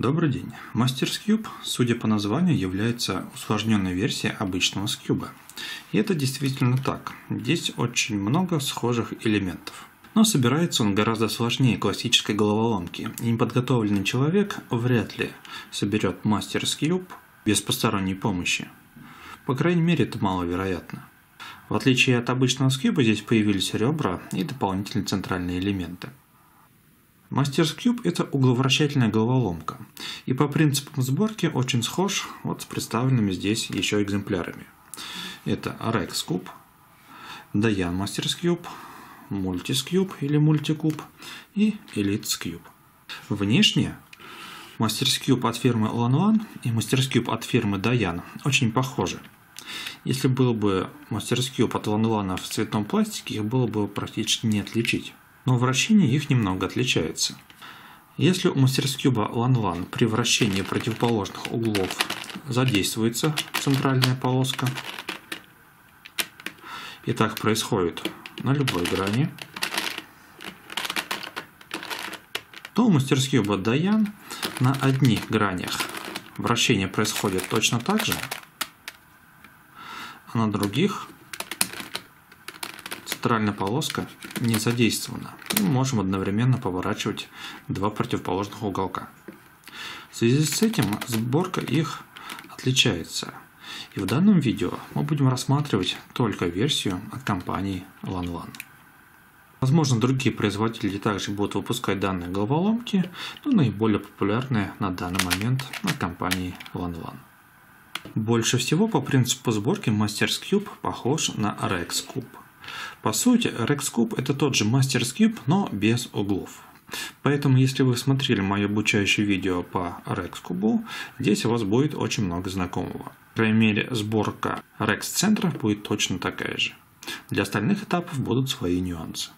Добрый день. Masters Cube, судя по названию, является усложненной версией обычного скьюба. И это действительно так. Здесь очень много схожих элементов. Но собирается он гораздо сложнее классической головоломки. И неподготовленный человек вряд ли соберет Masters Cube без посторонней помощи. По крайней мере, это маловероятно. В отличие от обычного скьюба, здесь появились ребра и дополнительные центральные элементы. Masters Cube – это угловращательная головоломка, и по принципам сборки очень схож с представленными здесь еще экземплярами. Это Rex Cube, Dayan Masters Cube, Multis Cube или Multicube и Elite Cube. Внешне Masters Cube от фирмы Lanvin и Masters Cube от фирмы Dayan очень похожи. Если был бы Masters Cube от Lanvin в цветном пластике, их было бы практически не отличить. Но вращение их немного отличается. Если у Masters Cube Lanvin при вращении противоположных углов задействуется центральная полоска, и так происходит на любой грани, то у Masters Cube Dayan на одних гранях вращение происходит точно так же, а на других центральная полоска не задействована. Мы можем одновременно поворачивать два противоположных уголка. В связи с этим сборка их отличается. И в данном видео мы будем рассматривать только версию от компании Lanvin. Возможно, другие производители также будут выпускать данные головоломки, но наиболее популярные на данный момент от компании Lanvin. Больше всего по принципу сборки Masters Cube похож на Rex Cube. По сути, Rex Cube это тот же Masters Cube, но без углов. Поэтому, если вы смотрели мое обучающее видео по Rex Cube, здесь у вас будет очень много знакомого. По крайней мере, сборка Rex центра будет точно такая же. Для остальных этапов будут свои нюансы.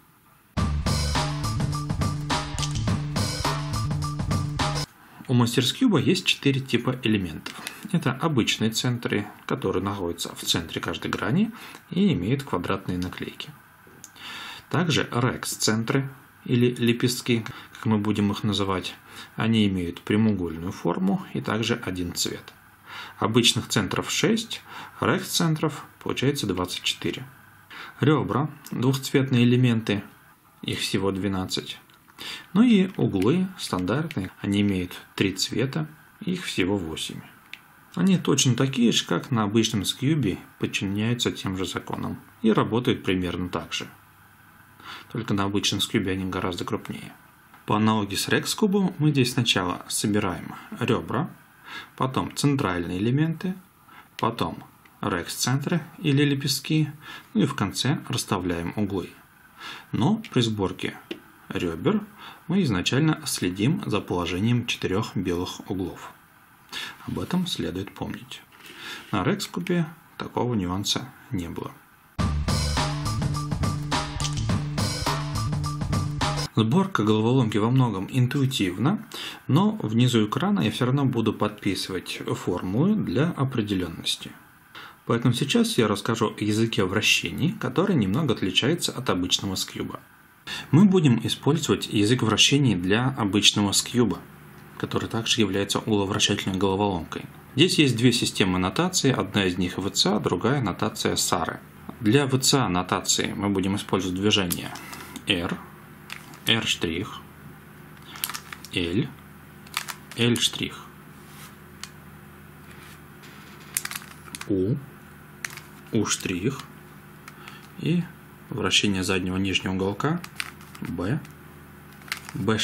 У Masters Cube есть 4 типа элементов. Это обычные центры, которые находятся в центре каждой грани и имеют квадратные наклейки. Также Rex центры или лепестки, как мы будем их называть, они имеют прямоугольную форму и также один цвет. Обычных центров 6, Rex центров получается 24. Ребра, двухцветные элементы, их всего 12. Ну и углы стандартные, они имеют 3 цвета, их всего 8. Они точно такие же, как на обычном скьюбе, подчиняются тем же законам и работают примерно так же. Только на обычном скьюбе они гораздо крупнее. По аналогии с Rex Cube мы здесь сначала собираем ребра, потом центральные элементы, потом Rex центры или лепестки, ну и в конце расставляем углы. Но при сборке ребер мы изначально следим за положением 4 белых углов. Об этом следует помнить. На Rex Cube такого нюанса не было. Сборка головоломки во многом интуитивна, но внизу экрана я все равно буду подписывать формулы для определенности. Поэтому сейчас я расскажу о языке вращений, который немного отличается от обычного скьюба. Мы будем использовать язык вращений для обычного скьюба, который также является угловращательной головоломкой. Здесь есть две системы нотации, одна из них VCA, другая нотация SARE. Для VCA нотации мы будем использовать движение R, R', L, L', U, U' и вращение заднего нижнего уголка B, B'.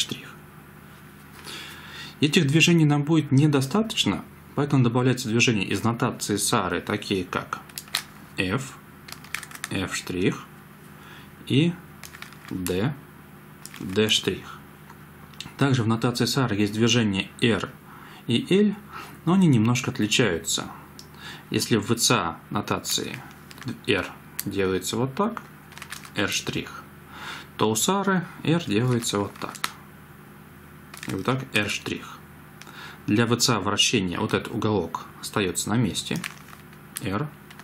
Этих движений нам будет недостаточно, поэтому добавляется движение из нотации SARE, такие как F, F' и D, D'. Также в нотации SARE есть движения R и L, но они немножко отличаются. Если в VCA нотации R делается вот так, R', то у SARE R делается вот так. И вот так R'. Для VCA вращения вот этот уголок остается на месте. R'.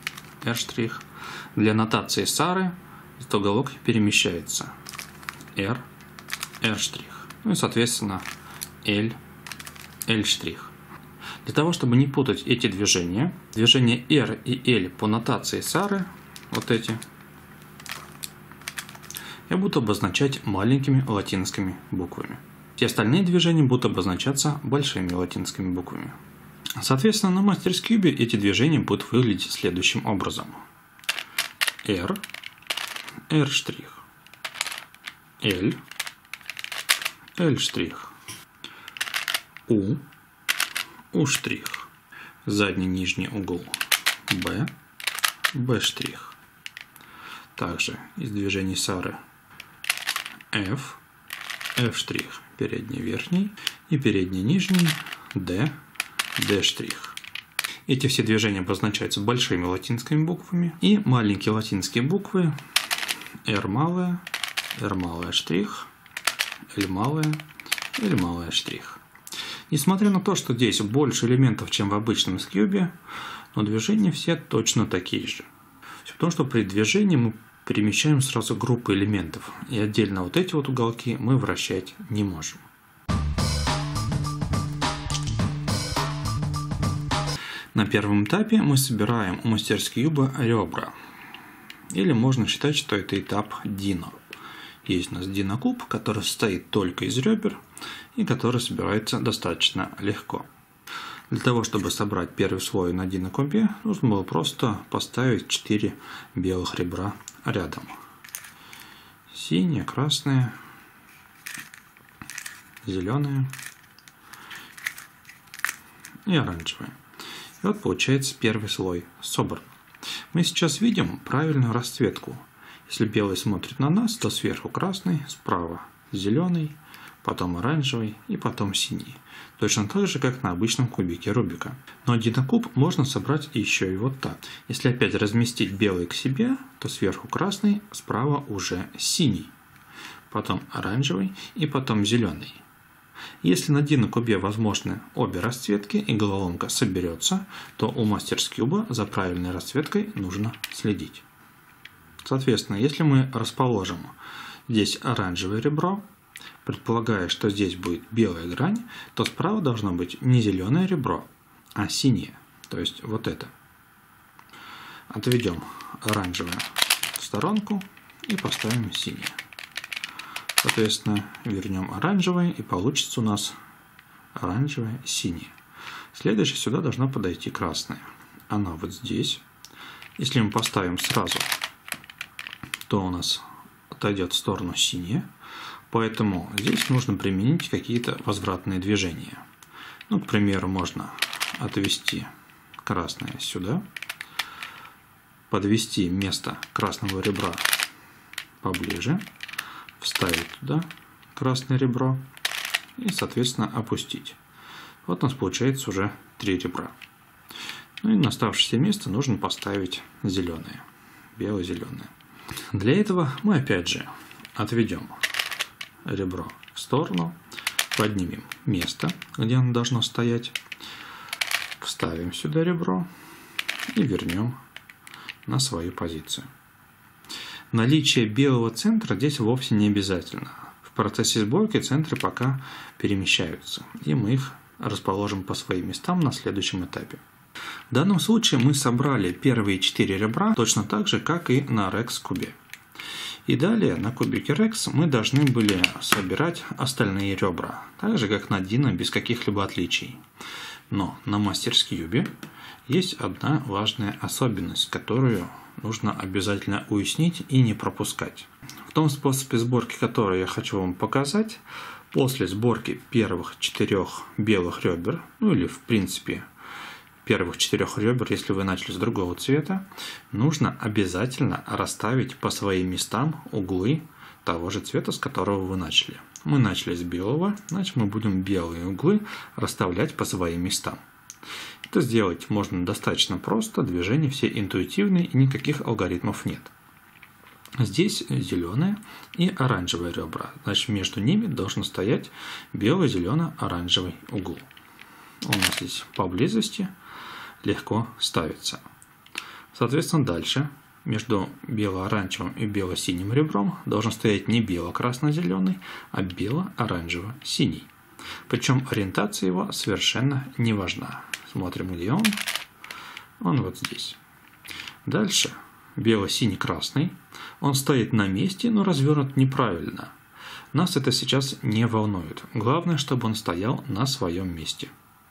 Для нотации SARE этот уголок перемещается. R'. Ну и соответственно L, L'. Для того, чтобы не путать эти движения R и L по нотации Сары, вот эти, я буду обозначать маленькими латинскими буквами. Все остальные движения будут обозначаться большими латинскими буквами. Соответственно, на Masters Cube эти движения будут выглядеть следующим образом. R, R', L, L', U, U', задний нижний угол B, B'. Также из движений Сары F, F', передний верхний и передний нижний D, D'. Эти все движения обозначаются большими латинскими буквами, и маленькие латинские буквы R малая, R малая штрих, L малая, L малая штрих. Несмотря на то, что здесь больше элементов, чем в обычном скьюбе, но движения все точно такие же. Все потому, что при движении мы перемещаем сразу группы элементов, и отдельно вот эти вот уголки мы вращать не можем. На первом этапе мы собираем у Masters Cube ребра. Или можно считать, что это этап Dino. Есть у нас Dino куб, который состоит только из ребер и который собирается достаточно легко. Для того, чтобы собрать первый слой на Dino кубе, нужно было просто поставить 4 белых ребра рядом. Синее, красное, зеленое и оранжевое. И вот получается первый слой собран. Мы сейчас видим правильную расцветку. Если белый смотрит на нас, то сверху красный, справа зеленый, потом оранжевый и потом синий. Точно так же, как на обычном кубике Рубика. Но Dino куб можно собрать еще и вот так. Если опять разместить белый к себе, то сверху красный, справа уже синий, потом оранжевый и потом зеленый. Если на Dino кубе возможны обе расцветки и головоломка соберется, то у Masters Cube за правильной расцветкой нужно следить. Соответственно, если мы расположим здесь оранжевое ребро, предполагая, что здесь будет белая грань, то справа должно быть не зеленое ребро, а синее, то есть вот это. Отведем оранжевое в сторонку и поставим синее. Соответственно, вернем оранжевое, и получится у нас оранжевое, синее. Следующее сюда должно подойти красное. Оно вот здесь. Если мы поставим сразу, то у нас отойдет в сторону синее. Поэтому здесь нужно применить какие-то возвратные движения. Ну, к примеру, можно отвести красное сюда, подвести место красного ребра поближе, вставить туда красное ребро и, соответственно, опустить. Вот у нас получается уже 3 ребра. Ну и на оставшееся место нужно поставить зеленое, бело-зеленое. Для этого мы опять же отведем ребро в сторону, поднимем место, где оно должно стоять, вставим сюда ребро и вернем на свою позицию. Наличие белого центра здесь вовсе не обязательно. В процессе сборки центры пока перемещаются, и мы их расположим по своим местам на следующем этапе. В данном случае мы собрали первые 4 ребра точно так же, как и на Rex кубе. И далее на кубике Rex мы должны были собирать остальные ребра, так же как на Dino, без каких-либо отличий. Но на Masters Cube есть одна важная особенность, которую нужно обязательно уяснить и не пропускать. В том способе сборки, который я хочу вам показать, после сборки первых 4 белых ребер, ну или в принципе первых 4 ребер, если вы начали с другого цвета, нужно обязательно расставить по своим местам углы того же цвета, с которого вы начали. Мы начали с белого, значит мы будем белые углы расставлять по своим местам. Это сделать можно достаточно просто, движения все интуитивные и никаких алгоритмов нет. Здесь зеленое и оранжевое ребра, значит между ними должен стоять бело-зелено-оранжевый угол. Он у нас здесь поблизости легко ставится. Соответственно, дальше между бело-оранжевым и бело-синим ребром должен стоять не бело-красно-зеленый, а бело-оранжево-синий. Причем ориентация его совершенно не важна. Смотрим, где он. Он вот здесь. Дальше бело-синий-красный. Он стоит на месте, но развернут неправильно. Нас это сейчас не волнует. Главное, чтобы он стоял на своем месте.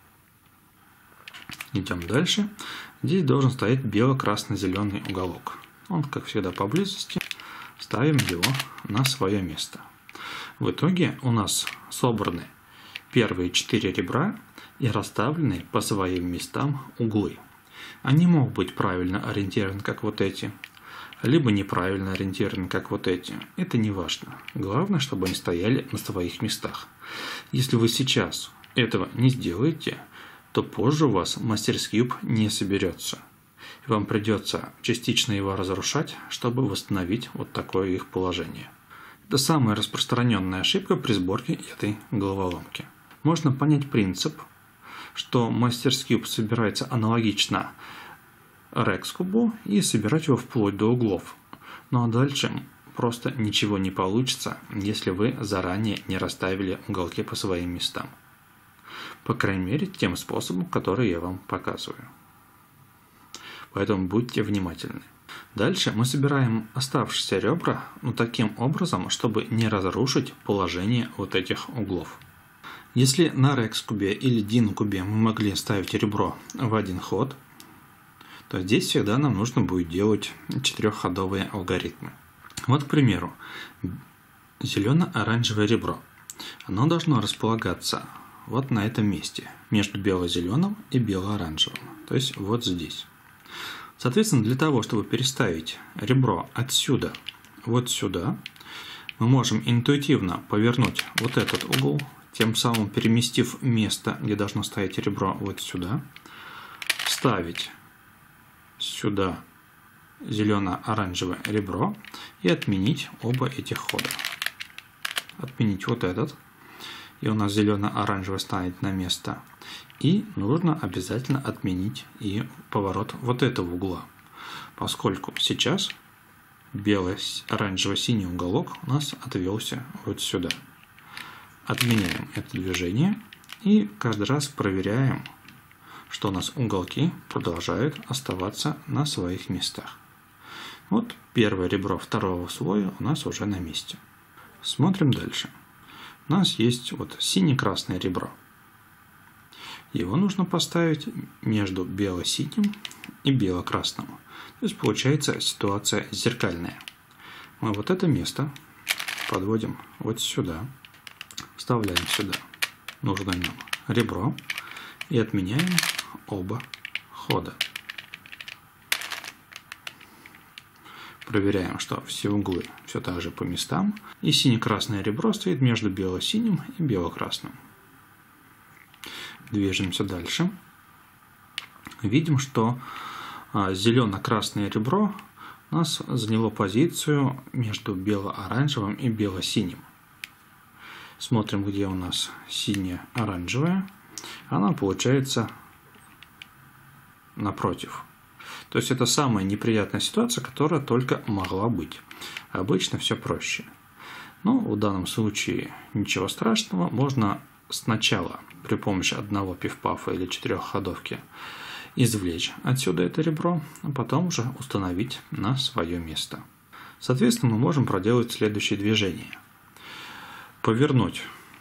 Идем дальше. Здесь должен стоять бело-красно-зеленый уголок. Он, как всегда, поблизости. Ставим его на свое место. В итоге у нас собраны первые 4 ребра и расставлены по своим местам углы. Они могут быть правильно ориентированы, как вот эти, либо неправильно ориентированы, как вот эти. Это не важно. Главное, чтобы они стояли на своих местах. Если вы сейчас этого не сделаете, то позже у вас MastersCube не соберется. И вам придется частично его разрушать, чтобы восстановить вот такое их положение. Это самая распространенная ошибка при сборке этой головоломки. Можно понять принцип, что MastersCube собирается аналогично Rex-кубу и собирать его вплоть до углов. Ну а дальше просто ничего не получится, если вы заранее не расставили уголки по своим местам. По крайней мере, тем способом, который я вам показываю. Поэтому будьте внимательны. Дальше мы собираем оставшиеся ребра, но таким образом, чтобы не разрушить положение вот этих углов. Если на Rex-кубе или Dino-кубе мы могли ставить ребро в один ход, то здесь всегда нам нужно будет делать 4-ходовые алгоритмы. Вот, к примеру, зелено-оранжевое ребро. Оно должно располагаться вот на этом месте, между бело-зеленым и бело-оранжевым, то есть вот здесь. Соответственно, для того, чтобы переставить ребро отсюда вот сюда, мы можем интуитивно повернуть вот этот угол, тем самым переместив место, где должно стоять ребро, вот сюда, вставить сюда зелено-оранжевое ребро и отменить оба этих хода. Отменить вот этот, и у нас зелено-оранжевый станет на место. И нужно обязательно отменить и поворот вот этого угла, поскольку сейчас бело-оранжево-синий уголок у нас отвелся вот сюда. Отменяем это движение и каждый раз проверяем, что у нас уголки продолжают оставаться на своих местах. Вот первое ребро второго слоя у нас уже на месте. Смотрим дальше. У нас есть вот сине-красное ребро. Его нужно поставить между бело-синим и бело-красным. То есть получается ситуация зеркальная. Мы вот это место подводим вот сюда, вставляем сюда нужное нам ребро и отменяем оба хода. Проверяем, что все углы все так же по местам. И сине-красное ребро стоит между бело-синим и бело-красным. Движемся дальше. Видим, что зелено-красное ребро у нас заняло позицию между бело-оранжевым и бело-синим. Смотрим, где у нас сине-оранжевое. Она получается напротив. То есть это самая неприятная ситуация, которая только могла быть. Обычно все проще. Но в данном случае ничего страшного. Можно сначала при помощи одного пиф-пафа или 4-ходовки извлечь отсюда это ребро, а потом уже установить на свое место. Соответственно, мы можем проделать следующее движение. Повернуть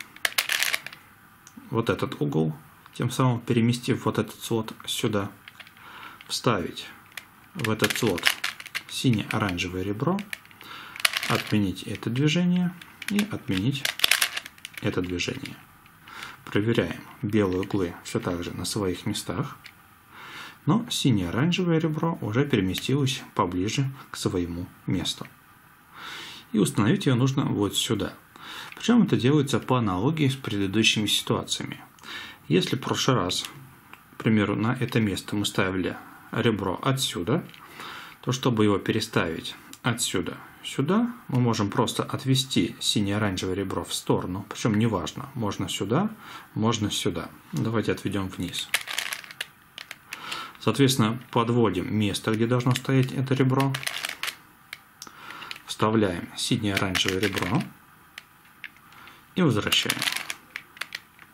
вот этот угол, тем самым переместив вот этот слот сюда, вставить в этот слот сине-оранжевое ребро, отменить это движение и отменить это движение. Проверяем, белые углы все так же на своих местах, но сине-оранжевое ребро уже переместилось поближе к своему месту. И установить ее нужно вот сюда. Причем это делается по аналогии с предыдущими ситуациями. Если в прошлый раз, к примеру, на это место мы ставили ребро отсюда, то чтобы его переставить отсюда сюда, мы можем просто отвести сине-оранжевое ребро в сторону, причем неважно, можно сюда, можно сюда. Давайте отведем вниз. Соответственно, подводим место, где должно стоять это ребро, вставляем сине-оранжевое ребро и возвращаем.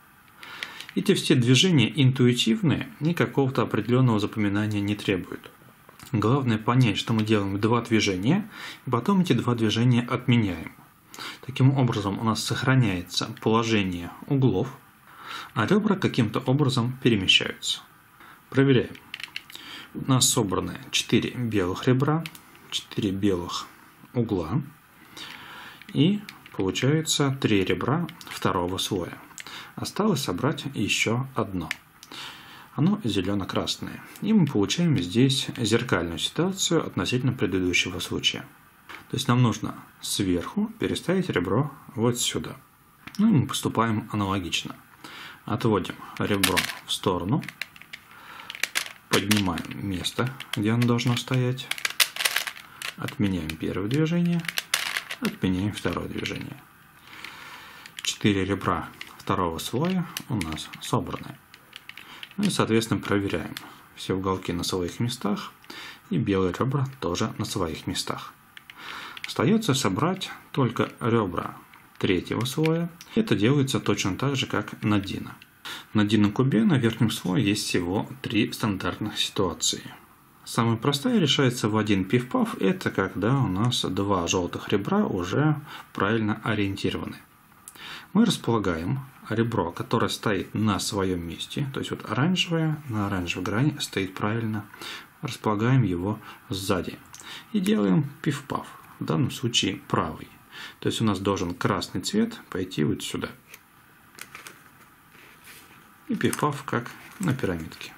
Эти все движения интуитивные и какого-то определенного запоминания не требуют. Главное понять, что мы делаем два движения, и потом эти два движения отменяем. Таким образом у нас сохраняется положение углов, а ребра каким-то образом перемещаются. Проверяем. У нас собраны 4 белых ребра, 4 белых угла и получается 3 ребра второго слоя. Осталось собрать еще одно. Оно зелено-красное. И мы получаем здесь зеркальную ситуацию относительно предыдущего случая. То есть нам нужно сверху переставить ребро вот сюда. Ну и мы поступаем аналогично. Отводим ребро в сторону. Поднимаем место, где оно должно стоять. Отменяем первое движение. Отменяем второе движение. 4 ребра второго слоя у нас собраны. Ну и, соответственно, проверяем. Все уголки на своих местах. И белые ребра тоже на своих местах. Остается собрать только ребра третьего слоя. Это делается точно так же, как на Dino. На Dino кубе на верхнем слое есть всего 3 стандартных ситуации. Самая простая решается в один пиф-паф. Это когда у нас 2 желтых ребра уже правильно ориентированы. Мы располагаем ребро, которое стоит на своем месте. То есть вот оранжевое на оранжевой грани стоит правильно. Располагаем его сзади. И делаем пиф-паф. В данном случае правый. То есть у нас должен красный цвет пойти вот сюда. И пиф-паф как на пирамидке.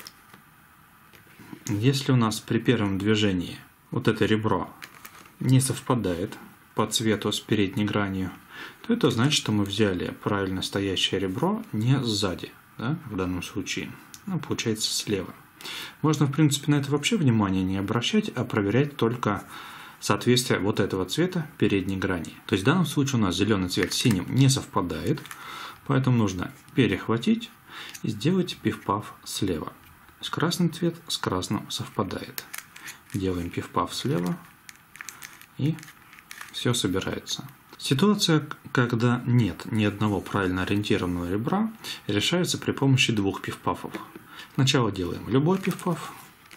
Если у нас при первом движении вот это ребро не совпадает по цвету с передней гранью, то это значит, что мы взяли правильно стоящее ребро не сзади, да, в данном случае, получается слева. Можно, в принципе, на это вообще внимание не обращать, а проверять только соответствие вот этого цвета передней грани. То есть в данном случае у нас зеленый цвет с синим не совпадает, поэтому нужно перехватить и сделать пиф-паф слева. То есть красный цвет с красным совпадает. Делаем пиф-паф слева и все собирается. Ситуация, когда нет ни одного правильно ориентированного ребра, решается при помощи 2 пиф-пафов. Сначала делаем любой пиф-паф,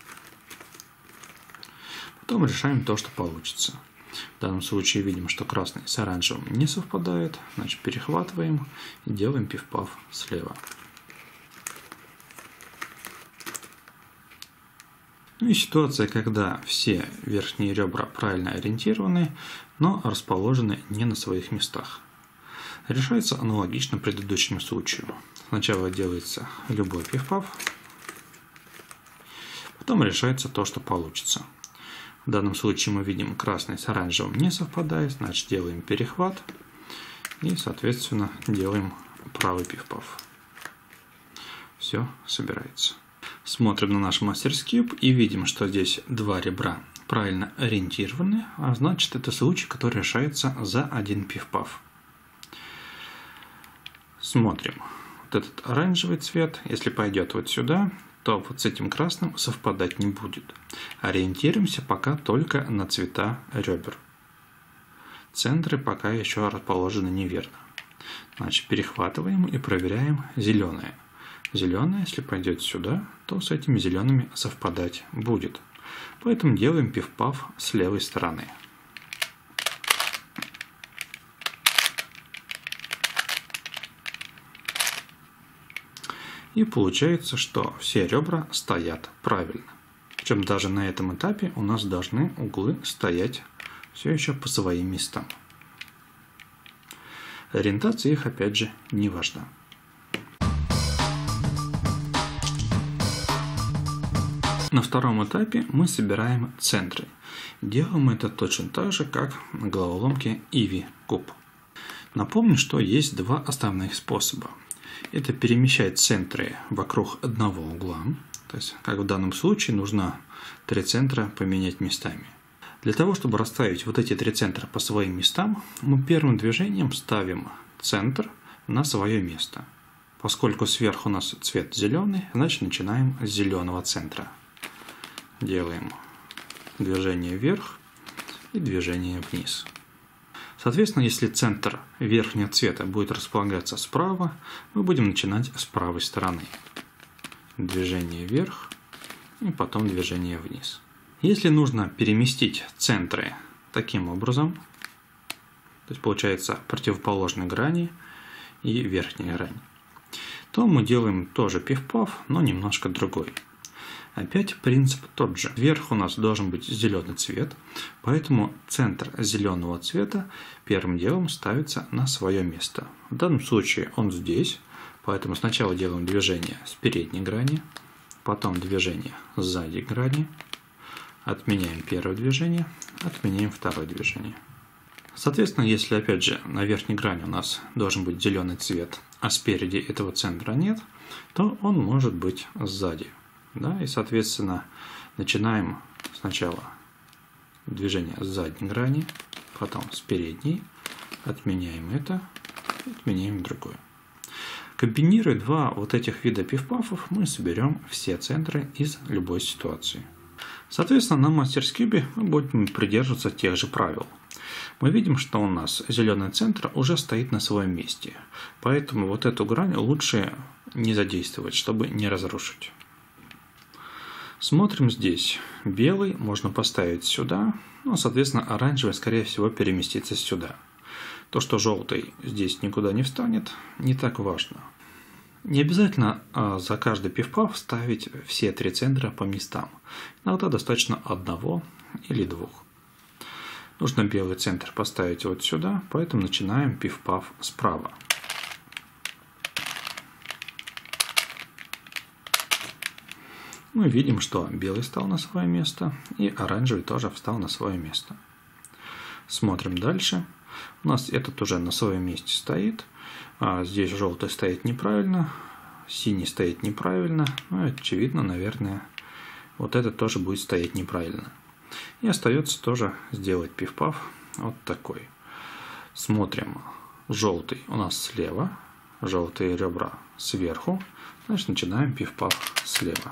потом решаем то, что получится. В данном случае видим, что красный с оранжевым не совпадает, значит перехватываем и делаем пиф-паф слева. Ну и ситуация, когда все верхние ребра правильно ориентированы, но расположены не на своих местах. Решается аналогично предыдущему случаю. Сначала делается любой пиф-паф, потом решается то, что получится. В данном случае мы видим, красный с оранжевым не совпадает, значит делаем перехват и, соответственно, делаем правый пиф-паф. Все собирается. Смотрим на наш MastersCube и видим, что здесь 2 ребра правильно ориентированы, а значит это случай, который решается за 1 пиф-паф. Смотрим. Вот этот оранжевый цвет, если пойдет вот сюда, то вот с этим красным совпадать не будет. Ориентируемся пока только на цвета ребер. Центры пока еще расположены неверно. Значит, перехватываем и проверяем зеленое. Зеленое, если пойдет сюда, то с этими зелеными совпадать будет. Поэтому делаем пиф-паф с левой стороны. И получается, что все ребра стоят правильно. Причем даже на этом этапе у нас должны углы стоять все еще по своим местам. Ориентация их, опять же, не важна. На втором этапе мы собираем центры. Делаем это точно так же, как на головоломке Eevee куб. Напомню, что есть 2 основных способа. Это перемещать центры вокруг одного угла. То есть, как в данном случае, нужно 3 центра поменять местами. Для того, чтобы расставить вот эти 3 центра по своим местам, мы первым движением ставим центр на свое место. Поскольку сверху у нас цвет зеленый, значит начинаем с зеленого центра. Делаем движение вверх и движение вниз. Соответственно, если центр верхнего цвета будет располагаться справа, мы будем начинать с правой стороны. Движение вверх и потом движение вниз. Если нужно переместить центры таким образом, то есть получается противоположные грани и верхняя грань, то мы делаем тоже пиф-паф, но немножко другой. Опять принцип тот же. Вверх у нас должен быть зеленый цвет, поэтому центр зеленого цвета первым делом ставится на свое место. В данном случае он здесь, поэтому сначала делаем движение с передней грани, потом движение с задней грани, отменяем первое движение, отменяем второе движение. Соответственно, если опять же на верхней грани у нас должен быть зеленый цвет, а спереди этого центра нет, то он может быть сзади. Да, и, соответственно, начинаем сначала движение с задней грани, потом с передней, отменяем это, отменяем другое. Комбинируя два вот этих вида пиф-пафов, мы соберем все центры из любой ситуации. Соответственно, на MasterCube мы будем придерживаться тех же правил. Мы видим, что у нас зеленый центр уже стоит на своем месте, поэтому вот эту грань лучше не задействовать, чтобы не разрушить. Смотрим здесь. Белый можно поставить сюда, но, соответственно, оранжевый, скорее всего, переместится сюда. То, что желтый здесь никуда не встанет, не так важно. Не обязательно за каждый пиф-паф ставить все три центра по местам. Иногда достаточно одного или двух. Нужно белый центр поставить вот сюда, поэтому начинаем пиф-паф справа. Мы видим, что белый встал на свое место, и оранжевый тоже встал на свое место. Смотрим дальше. У нас этот уже на своем месте стоит. Здесь желтый стоит неправильно, синий стоит неправильно. Ну, очевидно, наверное, вот этот тоже будет стоять неправильно. И остается тоже сделать пиф-паф вот такой. Смотрим. Желтый у нас слева, желтые ребра сверху. Значит, начинаем пиф-паф слева.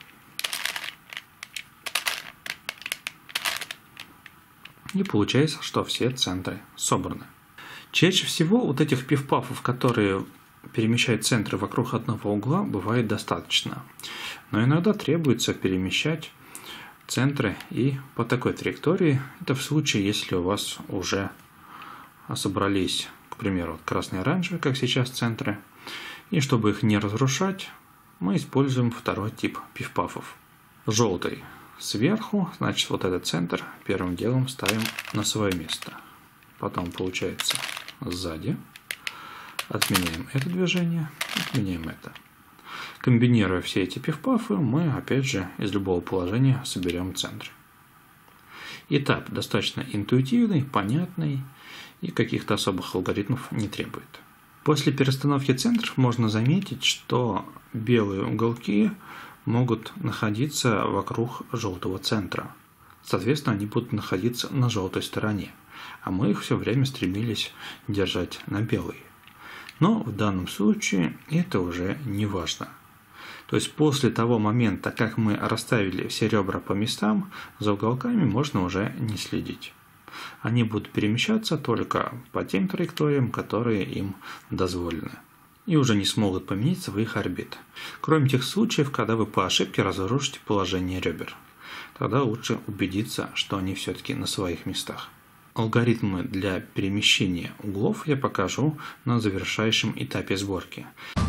И получается, что все центры собраны. Чаще всего вот этих пиф-пафов, которые перемещают центры вокруг одного угла, бывает достаточно. Но иногда требуется перемещать центры и по такой траектории. Это в случае, если у вас уже собрались, к примеру, красный и оранжевый, как сейчас центры. И чтобы их не разрушать, мы используем второй тип пиф-пафов. Желтый сверху, значит, вот этот центр первым делом ставим на свое место. Потом получается сзади. Отменяем это движение, отменяем это. Комбинируя все эти пиф-пафы, мы опять же из любого положения соберем центры. Этап достаточно интуитивный, понятный и каких-то особых алгоритмов не требует. После перестановки центров можно заметить, что белые уголки могут находиться вокруг желтого центра. Соответственно, они будут находиться на желтой стороне, а мы их все время стремились держать на белой. Но в данном случае это уже не важно. То есть после того момента, как мы расставили все ребра по местам, за уголками можно уже не следить. Они будут перемещаться только по тем траекториям, которые им дозволены, и уже не смогут поменять своих орбит. Кроме тех случаев, когда вы по ошибке разрушите положение ребер. Тогда лучше убедиться, что они все-таки на своих местах. Алгоритмы для перемещения углов я покажу на завершающем этапе сборки.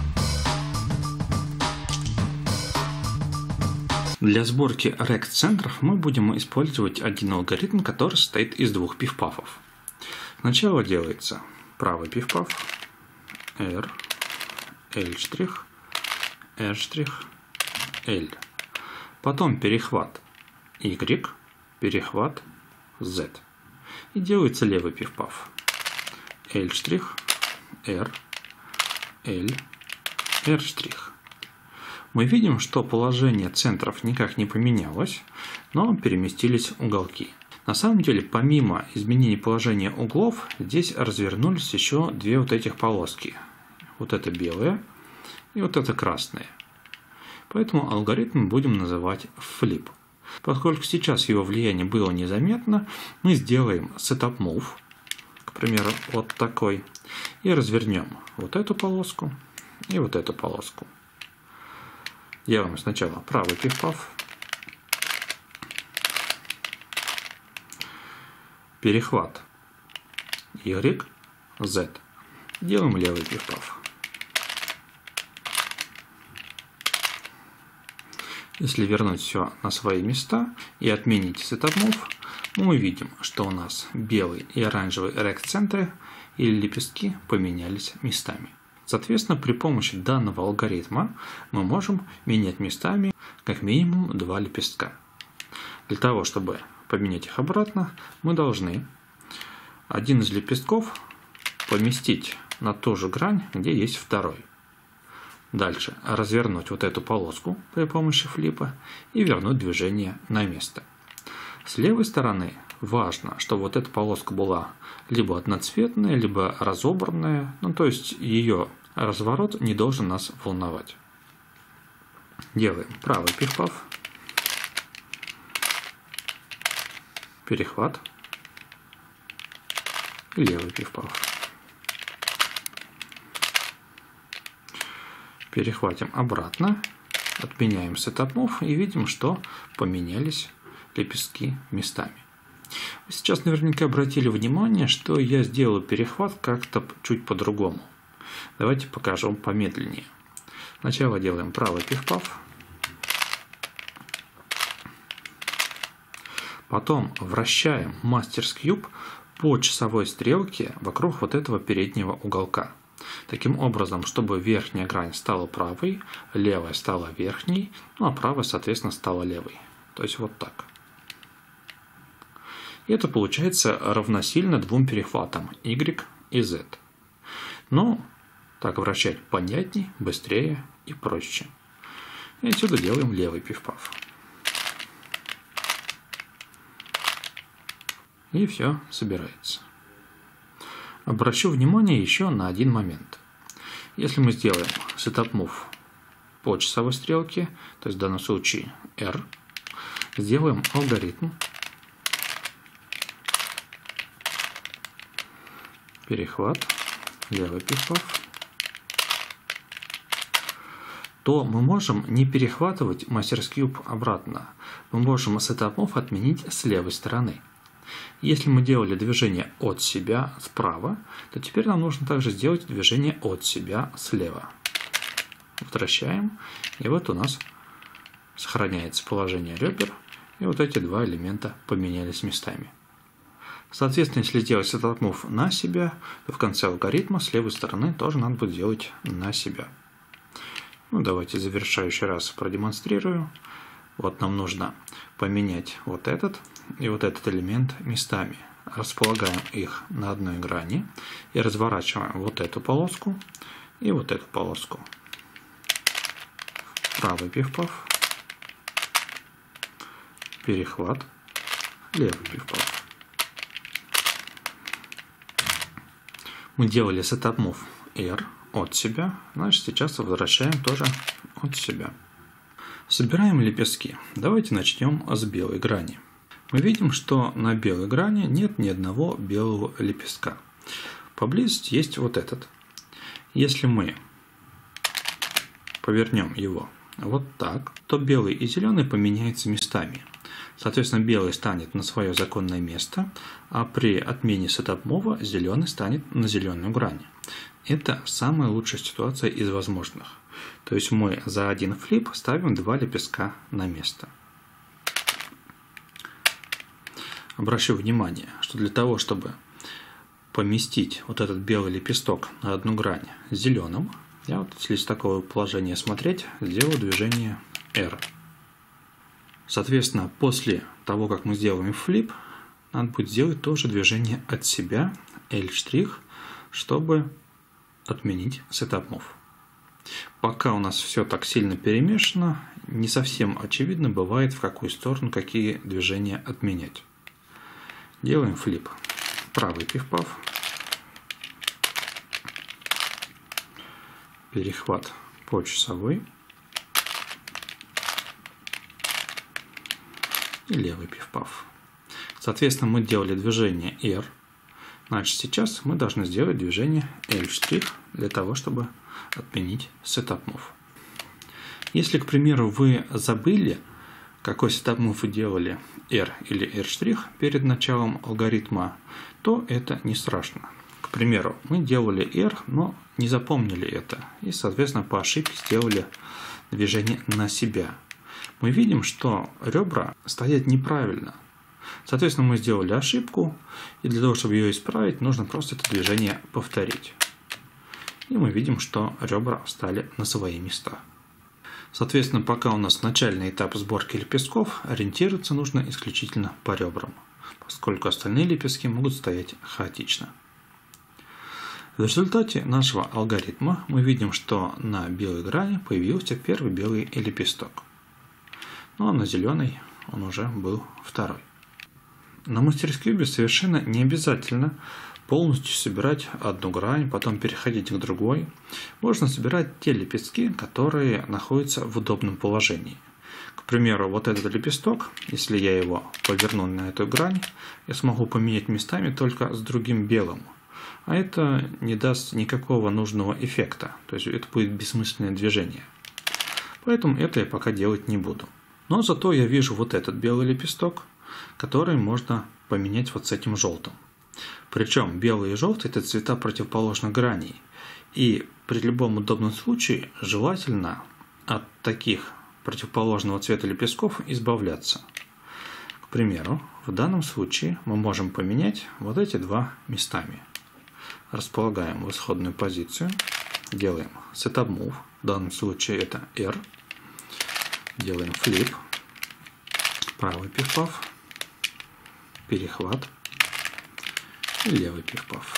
Для сборки рект-центров мы будем использовать один алгоритм, который состоит из двух пиф-пафов. Сначала делается правый пиф-паф, R, L', R', L. Потом перехват Y, перехват Z. И делается левый пиф-паф. L', R, L, R'. Мы видим, что положение центров никак не поменялось, но переместились уголки. На самом деле, помимо изменения положения углов, здесь развернулись еще две вот этих полоски. Вот это белое и вот это красное. Поэтому алгоритм будем называть flip. Поскольку сейчас его влияние было незаметно, мы сделаем setup move. К примеру, вот такой, и развернем вот эту полоску и вот эту полоску. Делаем сначала правый пиф-паф, перехват Y, Z. Делаем левый пиф-паф. Если вернуть все на свои места и отменить setup move, мы увидим, что у нас белый и оранжевый рект-центры или лепестки поменялись местами. Соответственно, при помощи данного алгоритма мы можем менять местами как минимум 2 лепестка. Для того, чтобы поменять их обратно, мы должны один из лепестков поместить на ту же грань, где есть второй. Дальше развернуть вот эту полоску при помощи флипа и вернуть движение на место. С левой стороны важно, чтобы вот эта полоска была либо одноцветная, либо разобранная, то есть ее разворот не должен нас волновать. Делаем правый пиф-паф, перехват и левый пиф-паф. Перехватим обратно, отменяем setup move и видим, что поменялись лепестки местами. Вы сейчас наверняка обратили внимание, что я сделал перехват как-то чуть по-другому. Давайте покажу помедленнее. Сначала делаем правый пиф-паф, потом вращаем Master's Cube по часовой стрелке вокруг вот этого переднего уголка. Таким образом, чтобы верхняя грань стала правой, левая стала верхней, а правая, соответственно, стала левой. То есть вот так. И это получается равносильно двум перехватам Y и Z. Но так вращать понятней, быстрее и проще. И отсюда делаем левый пиф-паф. И все собирается. Обращу внимание еще на один момент. Если мы сделаем setup move по часовой стрелке, то есть в данном случае R, сделаем алгоритм, перехват, левый пиф-паф, то мы можем не перехватывать Master's Cube обратно. Мы можем setup move отменить с левой стороны. Если мы делали движение от себя справа, то теперь нам нужно также сделать движение от себя слева. Возвращаем, и вот у нас сохраняется положение ребер, и вот эти два элемента поменялись местами. Соответственно, если сделать setup move на себя, то в конце алгоритма с левой стороны тоже надо будет делать на себя. Давайте завершающий раз продемонстрирую. Вот нам нужно поменять вот этот и вот этот элемент местами. Располагаем их на одной грани и разворачиваем вот эту полоску и вот эту полоску. Правый пиф-паф, перехват, левый пиф-паф. Мы делали setup move R от себя, значит сейчас возвращаем тоже от себя. Собираем лепестки. Давайте начнем с белой грани. Мы видим, что на белой грани нет ни одного белого лепестка. Поблизости есть вот этот. Если мы повернем его вот так, то белый и зеленый поменяются местами. Соответственно, белый станет на свое законное место, а при отмене setup move зеленый станет на зеленую грань. Это самая лучшая ситуация из возможных. То есть мы за один флип ставим два лепестка на место. Обращу внимание, что для того, чтобы поместить вот этот белый лепесток на одну грань зеленым, я вот, если с такого положения смотреть, сделаю движение R. Соответственно, после того, как мы сделаем флип, надо будет сделать тоже движение от себя, L', чтобы отменить setup move. Пока у нас все так сильно перемешано, не совсем очевидно бывает, в какую сторону какие движения отменять. Делаем флип. Правый пиф-паф. Перехват по часовой. И левый пиф-паф. Соответственно, мы делали движение R. Значит, сейчас мы должны сделать движение L' для того, чтобы отменить setup move. Если, к примеру, вы забыли, какой setup move вы делали R или R' перед началом алгоритма, то это не страшно. К примеру, мы делали R, но не запомнили это, и, соответственно, по ошибке сделали движение на себя. Мы видим, что ребра стоят неправильно. Соответственно, мы сделали ошибку, и для того, чтобы ее исправить, нужно просто это движение повторить. И мы видим, что ребра встали на свои места. Соответственно, пока у нас начальный этап сборки лепестков, ориентироваться нужно исключительно по ребрам, поскольку остальные лепестки могут стоять хаотично. В результате нашего алгоритма мы видим, что на белой грани появился первый белый лепесток. Ну а на зеленой он уже был второй. На мастерскюбе совершенно не обязательно полностью собирать одну грань, потом переходить к другой. Можно собирать те лепестки, которые находятся в удобном положении. К примеру, вот этот лепесток, если я его поверну на эту грань, я смогу поменять местами только с другим белым. А это не даст никакого нужного эффекта, то есть это будет бессмысленное движение. Поэтому это я пока делать не буду. Но зато я вижу вот этот белый лепесток, который можно поменять вот с этим желтым. Причем белый и желтый – это цвета противоположных граней. И при любом удобном случае желательно от таких противоположного цвета лепестков избавляться. К примеру, в данном случае мы можем поменять вот эти два местами. Располагаем в исходную позицию, делаем setup move, в данном случае это R, делаем flip, правый пиф-паф, перехват и левый пиф-паф.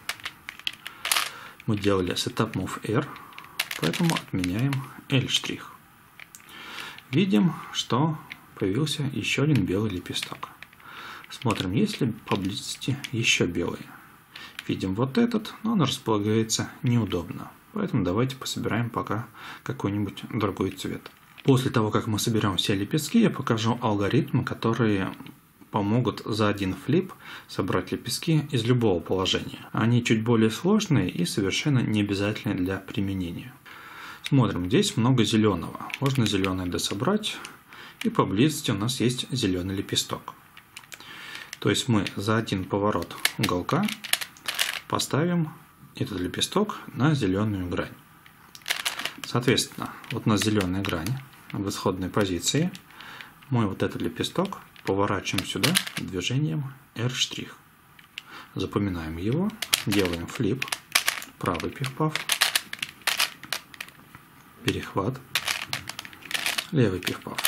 Мы делали setup move R, поэтому отменяем L'. Видим, что появился еще один белый лепесток. Смотрим, есть ли поблизости еще белые. Видим вот этот, но он располагается неудобно. Поэтому давайте пособираем пока какой-нибудь другой цвет. После того, как мы соберем все лепестки, я покажу алгоритмы, которые помогут за один флип собрать лепестки из любого положения. Они чуть более сложные и совершенно не обязательны для применения. Смотрим, здесь много зеленого. Можно зеленое дособрать, и поблизости у нас есть зеленый лепесток. То есть мы за один поворот уголка поставим этот лепесток на зеленую грань. Соответственно, вот у нас зеленая грань в исходной позиции. Мы вот этот лепесток поворачиваем сюда движением R'. Запоминаем его, делаем флип, правый пиф-паф, перехват, левый пиф-паф.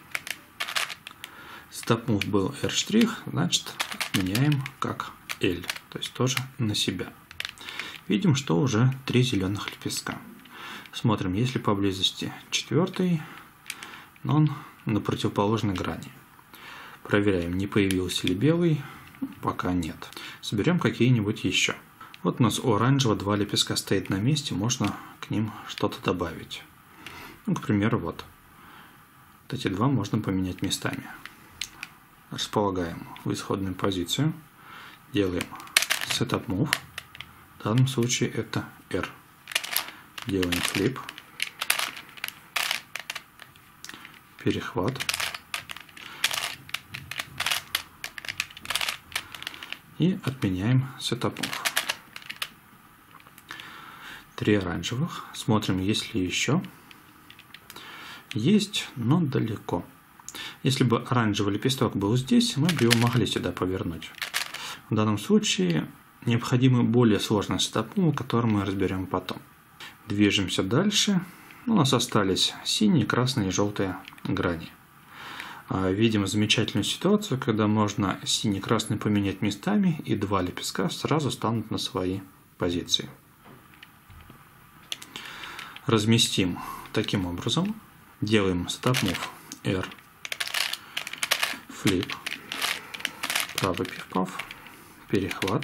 Setup move был R', значит отменяем как L, то есть тоже на себя. Видим, что уже 3 зеленых лепестка. Смотрим, есть ли поблизости четвертый, но он на противоположной грани. Проверяем, не появился ли белый, пока нет. Соберем какие-нибудь еще. Вот у нас у оранжевого 2 лепестка стоит на месте, можно к ним что-то добавить. Ну, к примеру, вот эти два можно поменять местами. Располагаем в исходную позицию, делаем setup move, в данном случае это R. Делаем флип, перехват, и отменяем setup move. 3 оранжевых. Смотрим, есть ли еще. Есть, но далеко. Если бы оранжевый лепесток был здесь, мы бы его могли сюда повернуть. В данном случае необходимы более сложные setup move, которые мы разберем потом. Движемся дальше. У нас остались синие, красные и желтые грани. Видим замечательную ситуацию, когда можно синий и красный поменять местами, и 2 лепестка сразу станут на свои позиции. Разместим таким образом. Делаем setup move R, flip, правый пиф-паф, перехват,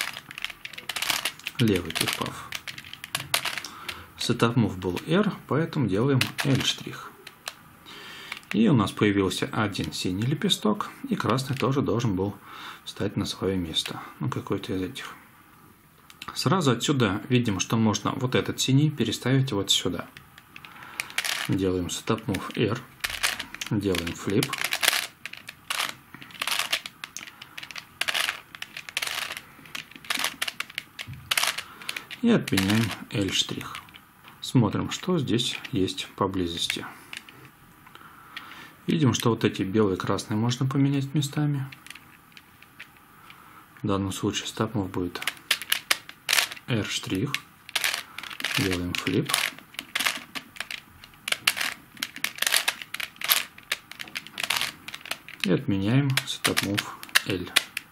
левый пиф-паф. Setup move был R, поэтому делаем L'. И у нас появился один синий лепесток, и красный тоже должен был встать на свое место. Ну, какой-то из этих. Сразу отсюда видим, что можно вот этот синий переставить вот сюда. Делаем setup move R, делаем flip. И отменяем L'. Смотрим, что здесь есть поблизости. Видим, что вот эти белые и красные можно поменять местами. В данном случае setup move будет R'. Делаем flip. И отменяем setup move L.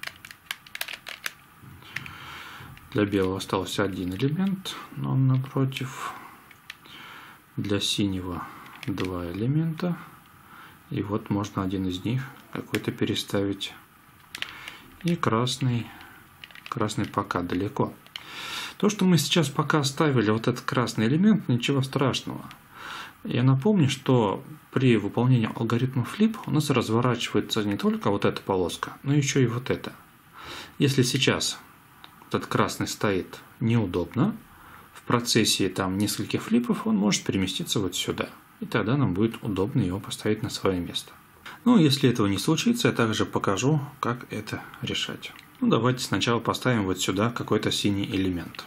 Для белого остался один элемент, но он напротив. Для синего два элемента. И вот можно один из них какой-то переставить. И красный пока далеко. То, что мы сейчас пока оставили вот этот красный элемент, ничего страшного. Я напомню, что при выполнении алгоритма flip у нас разворачивается не только вот эта полоска, но еще и вот эта. Если сейчас этот красный стоит неудобно, в процессе там нескольких флипов он может переместиться вот сюда. И тогда нам будет удобно его поставить на свое место. Ну, если этого не случится, я также покажу, как это решать. Ну, давайте сначала поставим вот сюда какой-то синий элемент.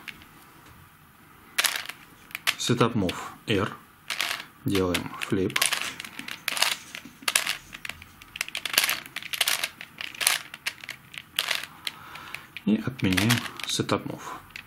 Setup move R. Делаем flip. И отменяем setup move.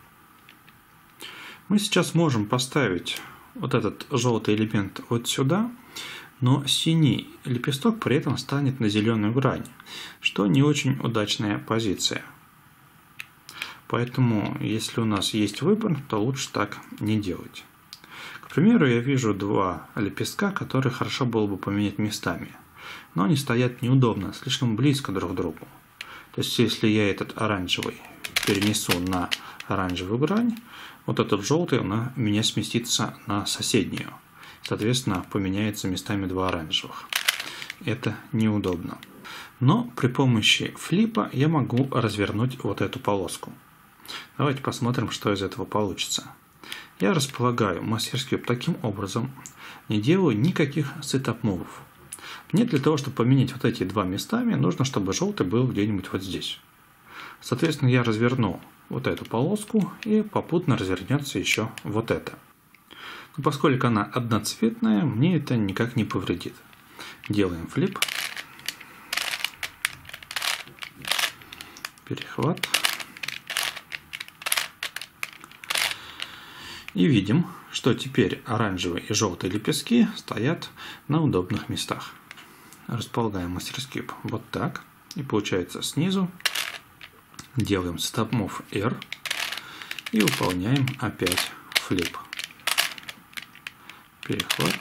Мы сейчас можем поставить вот этот желтый элемент вот сюда, но синий лепесток при этом станет на зеленую грань, что не очень удачная позиция. Поэтому, если у нас есть выбор, то лучше так не делать. К примеру, я вижу два лепестка, которые хорошо было бы поменять местами, но они стоят неудобно, слишком близко друг к другу. То есть, если я этот оранжевый перенесу на оранжевую грань, вот этот желтый у меня сместится на соседнюю. Соответственно, поменяется местами два оранжевых. Это неудобно. Но при помощи флипа я могу развернуть вот эту полоску. Давайте посмотрим, что из этого получится. Я располагаю Master Cube таким образом, не делаю никаких сетап-мувов. Мне для того, чтобы поменять вот эти два местами, нужно, чтобы желтый был где-нибудь вот здесь. Соответственно, я разверну вот эту полоску и попутно развернется еще вот это. Но поскольку она одноцветная, мне это никак не повредит. Делаем флип. Перехват. И видим, что теперь оранжевые и желтые лепестки стоят на удобных местах. Располагаем Master Cube вот так. И получается снизу делаем setup move R и выполняем опять флип. Перехват.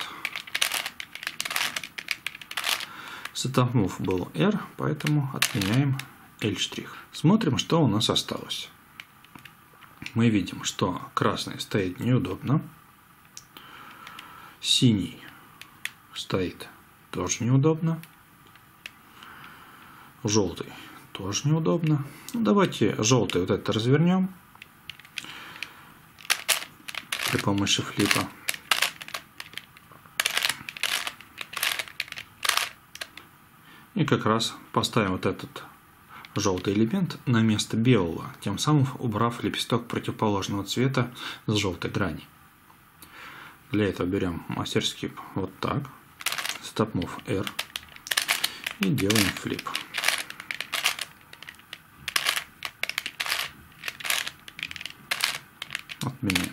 Setup move был R, поэтому отменяем L'. Смотрим, что у нас осталось. Мы видим, что красный стоит неудобно. Синий стоит тоже неудобно. Желтый тоже неудобно. Ну, давайте желтый вот это развернем при помощи флипа. И как раз поставим вот этот желтый элемент на место белого, тем самым убрав лепесток противоположного цвета с желтой грани. Для этого берем Master Cube вот так, setup move R и делаем флип. Отменяем.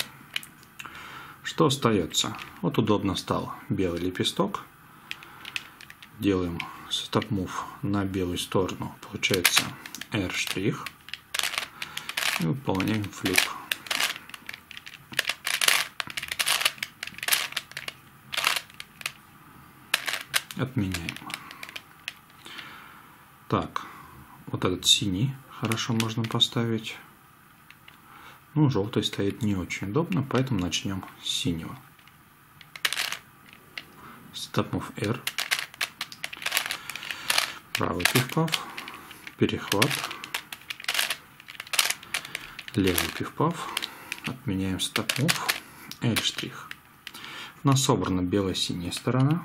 Что остается? Вот удобно стал белый лепесток. Делаем setup move на белую сторону. Получается R'. И выполняем флип. Отменяем. Так, вот этот синий хорошо можно поставить. Ну, желтый стоит не очень удобно, поэтому начнем с синего. Setup move R. Правый пиф-паф, перехват, левый пиф-паф, отменяем степ-мув, L'. У нас собрана бело-синяя сторона,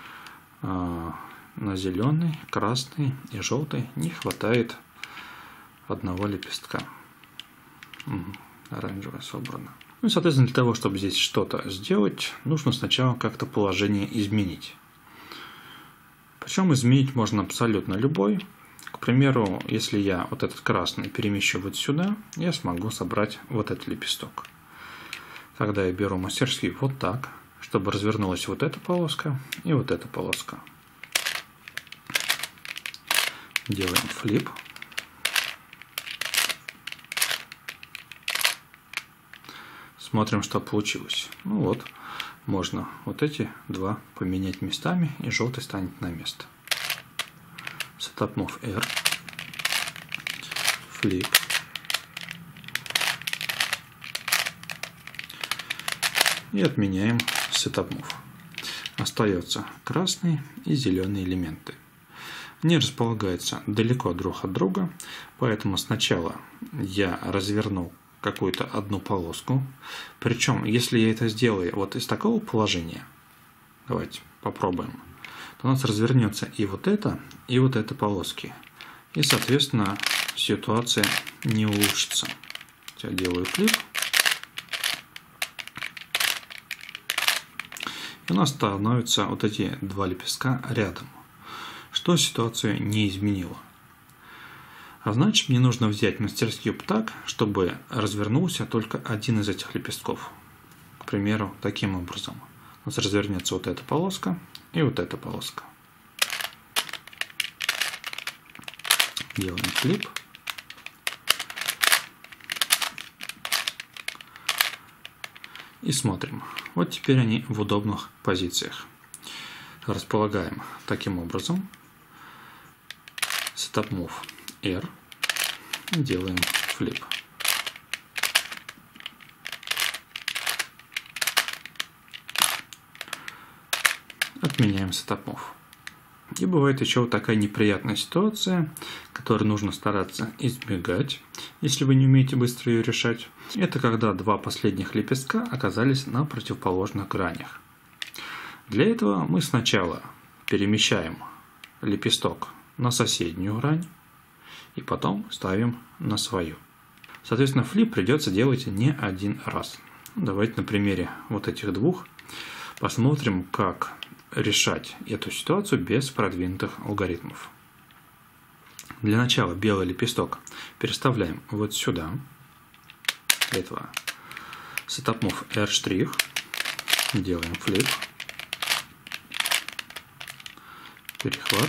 на зеленый, красный и желтый не хватает одного лепестка. Оранжевая собрана. Ну и, соответственно, для того, чтобы здесь что-то сделать, нужно сначала как-то положение изменить. Причем изменить можно абсолютно любой. К примеру, если я вот этот красный перемещу вот сюда, я смогу собрать вот этот лепесток. Тогда я беру мастерски вот так, чтобы развернулась вот эта полоска и вот эта полоска. Делаем флип. Смотрим, что получилось. Ну вот, можно вот эти два поменять местами, и желтый станет на место. Setup-move R. Флип. И отменяем Setup-move. Остается красный и зеленый элементы. Они располагаются далеко друг от друга, поэтому сначала я разверну какую-то одну полоску. Причем, если я это сделаю вот из такого положения, давайте попробуем, то у нас развернется и вот это полоски. И, соответственно, ситуация не улучшится. Я делаю флип. И у нас становятся вот эти два лепестка рядом, что ситуацию не изменило. А значит, мне нужно взять мастерскюб так, чтобы развернулся только один из этих лепестков. К примеру, таким образом. У нас развернется вот эта полоска и вот эта полоска. Делаем флип. И смотрим. Вот теперь они в удобных позициях. Располагаем таким образом. Setup-move R. Делаем флип. Отменяем Setup-move. И бывает еще вот такая неприятная ситуация, которую нужно стараться избегать, если вы не умеете быстро ее решать. Это когда два последних лепестка оказались на противоположных гранях. Для этого мы сначала перемещаем лепесток на соседнюю грань и потом ставим на свою. Соответственно, флип придется делать не один раз. Давайте на примере вот этих двух посмотрим, как решать эту ситуацию без продвинутых алгоритмов. Для начала белый лепесток переставляем вот сюда. Для этого Setup-move R'. Делаем флип. Перехват.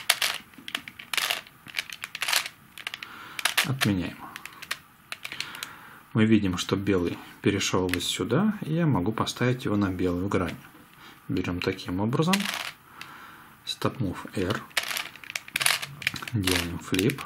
Отменяем. Мы видим, что белый перешел вот сюда, и я могу поставить его на белую грань. Берем таким образом. Setup-move R. Делаем флип.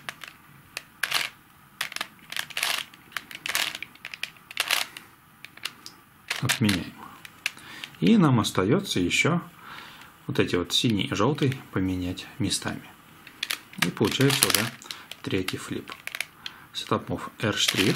Отменяем. И нам остается еще вот эти вот синий и желтый поменять местами. И получается уже третий флип. Setup-move R'.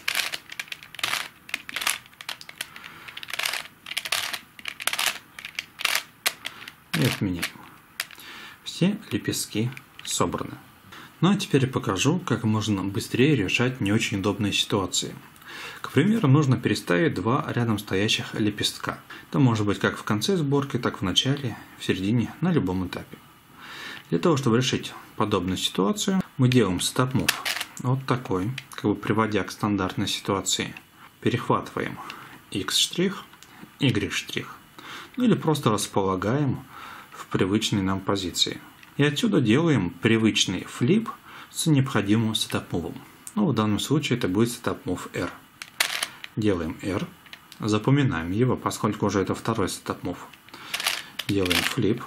И отменяем. Все лепестки собраны. Ну а теперь я покажу, как можно быстрее решать не очень удобные ситуации. К примеру, нужно переставить два рядом стоящих лепестка. Это может быть как в конце сборки, так и в начале, в середине, на любом этапе. Для того, чтобы решить подобную ситуацию, мы делаем Setup-move вот такой, как бы приводя к стандартной ситуации. Перехватываем X', Y'. Ну или просто располагаем в привычной нам позиции. И отсюда делаем привычный флип с необходимым Setup-move. Ну, в данном случае это будет Setup-move R. Делаем R. Запоминаем его, поскольку уже это второй Setup-move. Делаем флип.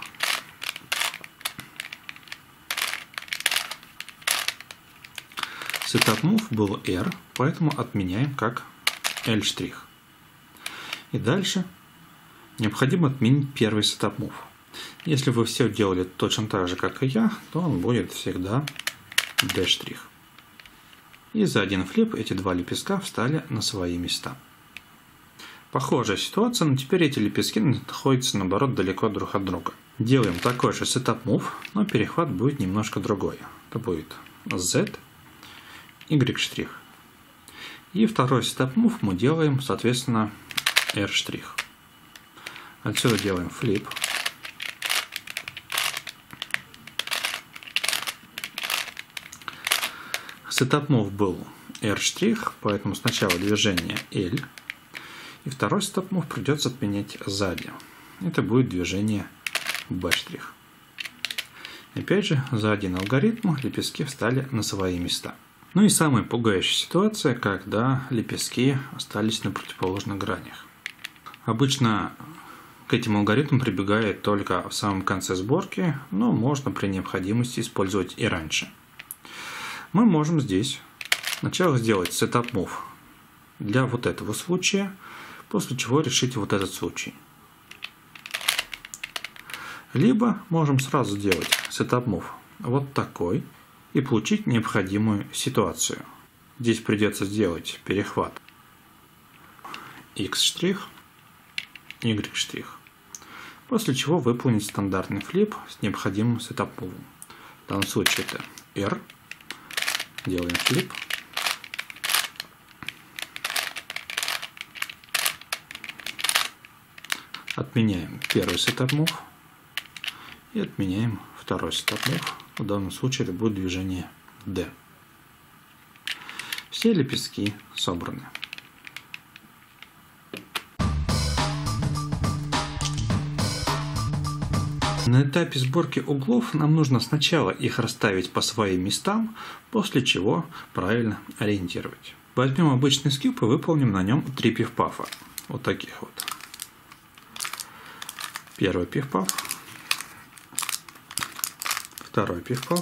Setup-move был R, поэтому отменяем как L'. И дальше необходимо отменить первый Setup-move. Если вы все делали точно так же, как и я, то он будет всегда D'. И за один флип эти два лепестка встали на свои места. Похожая ситуация, но теперь эти лепестки находятся, наоборот, далеко друг от друга. Делаем такой же setup move, но перехват будет немножко другой. Это будет Z, Y'. И второй setup move мы делаем, соответственно, R'. Отсюда делаем флип. Setup move был R', поэтому сначала движение L. И второй setup move придется отменять сзади. Это будет движение B'. Опять же, за один алгоритм лепестки встали на свои места. Ну и самая пугающая ситуация, когда лепестки остались на противоположных гранях. Обычно к этим алгоритмам прибегает только в самом конце сборки, но можно при необходимости использовать и раньше. Мы можем здесь сначала сделать setup move для вот этого случая, после чего решить вот этот случай. Либо можем сразу сделать setup move вот такой и получить необходимую ситуацию. Здесь придется сделать перехват X', Y', после чего выполнить стандартный флип с необходимым setup move. В данном случае это R. Делаем флип. Отменяем первый setup move и отменяем второй setup move. В данном случае это будет движение D. Все лепестки собраны. На этапе сборки углов нам нужно сначала их расставить по своим местам, после чего правильно ориентировать. Возьмем обычный скьюб и выполним на нем 3 пиф-пафа. Вот таких вот. Первый пиф-паф. Второй пиф-паф.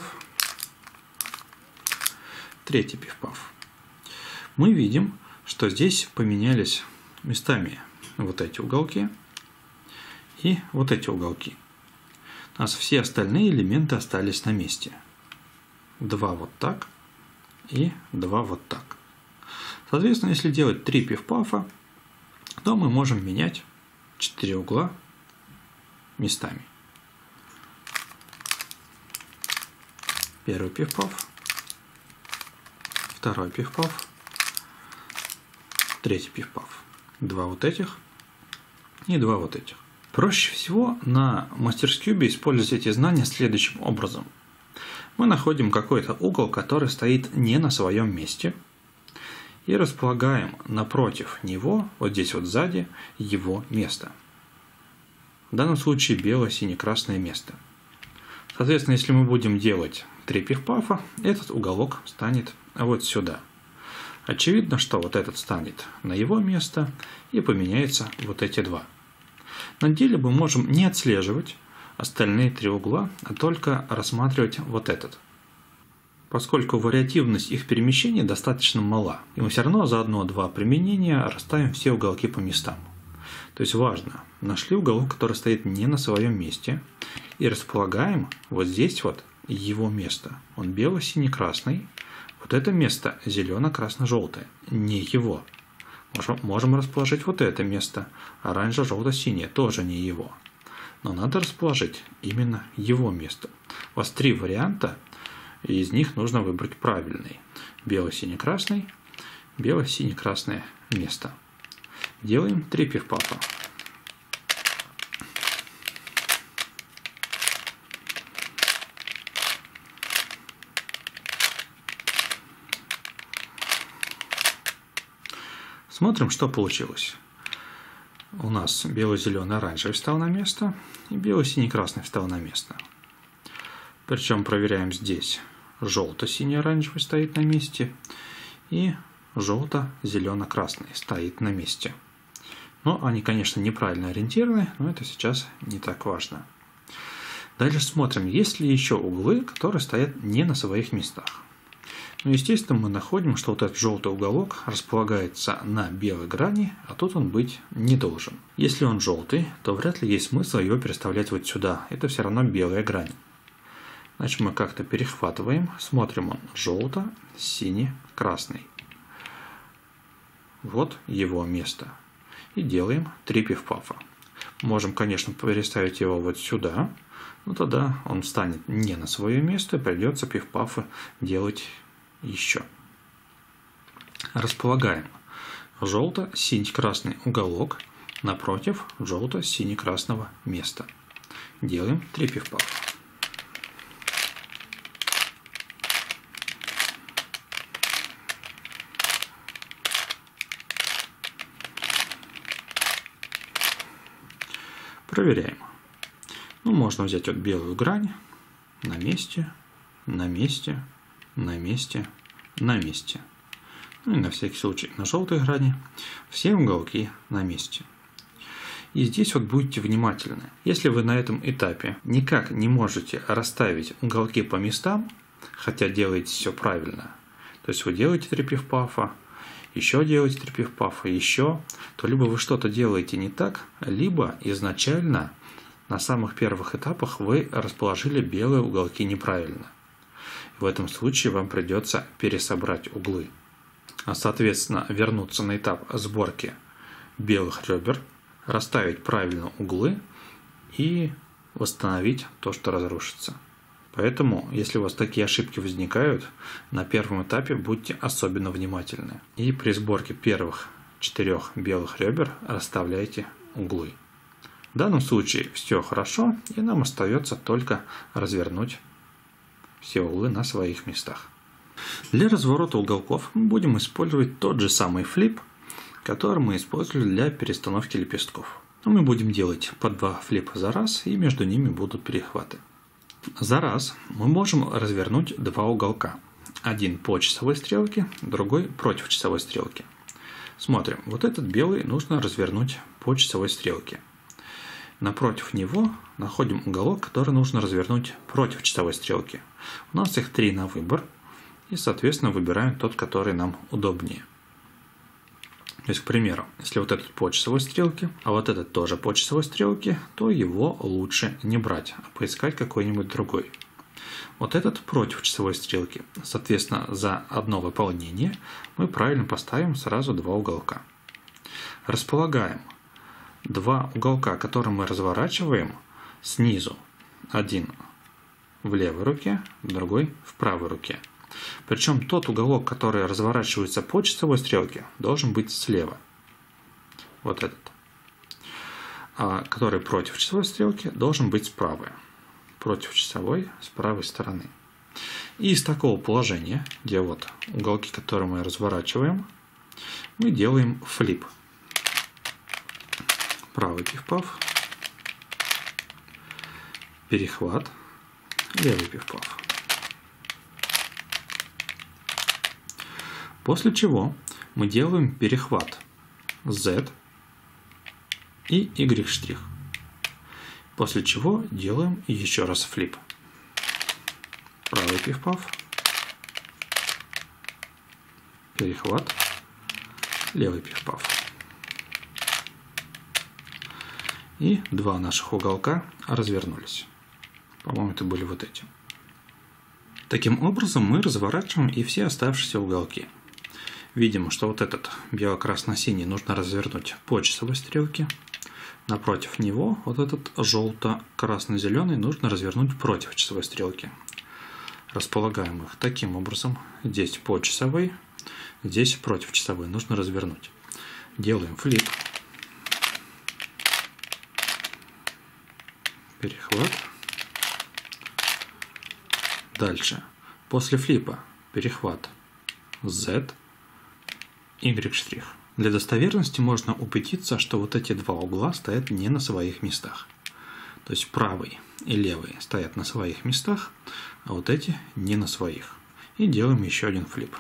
Третий пиф-паф. Мы видим, что здесь поменялись местами вот эти уголки и вот эти уголки. У нас все остальные элементы остались на месте. 2 вот так и 2 вот так. Соответственно, если делать 3 пиф-пафа, то мы можем менять 4 угла местами. Первый пиф-паф, второй пиф-паф, третий пиф-паф. 2 вот этих и 2 вот этих. Проще всего на мастерскьюбе использовать эти знания следующим образом. Мы находим какой-то угол, который стоит не на своем месте, и располагаем напротив него, вот здесь вот сзади, его место. В данном случае бело-сине-красное место. Соответственно, если мы будем делать 3 пиф-пафа, этот уголок станет вот сюда. Очевидно, что вот этот станет на его место и поменяются вот эти 2. На деле мы можем не отслеживать остальные 3 угла, а только рассматривать вот этот. Поскольку вариативность их перемещения достаточно мала, и мы все равно за 1-2 применения расставим все уголки по местам. То есть важно, нашли уголок, который стоит не на своем месте, и располагаем вот здесь вот его место. Он бело-сине-красный, вот это место зелено-красно-желтое, не его. Можем расположить вот это место, оранжево-желто-синее, тоже не его. Но надо расположить именно его место. У вас 3 варианта, и из них нужно выбрать правильный. Бело-сине-красный, бело-сине-красное место. Делаем 3 пиф-пафа. Смотрим, что получилось. У нас бело-зеленый-оранжевый встал на место, и бело-синий-красный встал на место. Причем проверяем здесь. Желто-синий-оранжевый стоит на месте, и желто-зелено-красный стоит на месте. Но они, конечно, неправильно ориентированы, но это сейчас не так важно. Дальше смотрим, есть ли еще углы, которые стоят не на своих местах. Ну, естественно, мы находим, что вот этот желтый уголок располагается на белой грани, а тут он быть не должен. Если он желтый, то вряд ли есть смысл его переставлять вот сюда. Это все равно белая грань. Значит, мы как-то перехватываем, смотрим, он желто, синий, красный. Вот его место. И делаем 3 пиф-пафа. Можем, конечно, переставить его вот сюда, но тогда он встанет не на свое место, и придется пиф-пафы делать еще. Располагаем желто-синий-красный уголок напротив желто-синий-красного места. Делаем 3 пиф-пафа. Проверяем. Ну, можно взять вот белую грань на месте, на месте, на месте, на месте. Ну и на всякий случай на желтой грани все уголки на месте. И здесь вот будьте внимательны. Если вы на этом этапе никак не можете расставить уголки по местам, хотя делаете все правильно, то есть вы делаете 3 пиф-пафа, еще делаете 3 пиф-пафа, еще, то либо вы что-то делаете не так, либо изначально на самых первых этапах вы расположили белые уголки неправильно. В этом случае вам придется пересобрать углы, а соответственно вернуться на этап сборки белых ребер, расставить правильно углы и восстановить то, что разрушится. Поэтому, если у вас такие ошибки возникают, на первом этапе будьте особенно внимательны. И при сборке первых 4 белых ребер расставляйте углы. В данном случае все хорошо, и нам остается только развернуть все углы на своих местах. Для разворота уголков мы будем использовать тот же самый флип, который мы использовали для перестановки лепестков. Но мы будем делать по 2 флипа за раз, и между ними будут перехваты. За раз мы можем развернуть 2 уголка. Один по часовой стрелке, другой против часовой стрелки. Смотрим, вот этот белый нужно развернуть по часовой стрелке. Напротив него находим уголок, который нужно развернуть против часовой стрелки. У нас их 3 на выбор, и, соответственно, выбираем тот, который нам удобнее. То есть, к примеру, если вот этот по часовой стрелке, а вот этот тоже по часовой стрелке, то его лучше не брать, а поискать какой-нибудь другой. Вот этот против часовой стрелки. Соответственно, за одно выполнение мы правильно поставим сразу 2 уголка. Располагаем 2 уголка, которые мы разворачиваем снизу. Один в левой руке, другой в правой руке. Причем тот уголок, который разворачивается по часовой стрелке, должен быть слева. Вот этот. А который против часовой стрелки, должен быть справа. Против часовой с правой стороны. И из такого положения, где вот уголки, которые мы разворачиваем, мы делаем флип. Правый пиф-паф, перехват, левый пиф-паф. После чего мы делаем перехват Z и Y'. После чего делаем еще раз флип. Правый пиф-паф, перехват, левый пиф-паф. И 2 наших уголка развернулись. По-моему, это были вот эти. Таким образом мы разворачиваем и все оставшиеся уголки. Видим, что вот этот бело-красно-синий нужно развернуть по часовой стрелке. Напротив него вот этот желто-красно-зеленый нужно развернуть против часовой стрелки. Располагаем их таким образом. Здесь по часовой, здесь против часовой нужно развернуть. Делаем флип. Перехват. Дальше. После флипа перехват Z, Y'. Для достоверности можно убедиться, что вот эти 2 угла стоят не на своих местах. То есть правый и левый стоят на своих местах, а вот эти не на своих. И делаем еще один флип.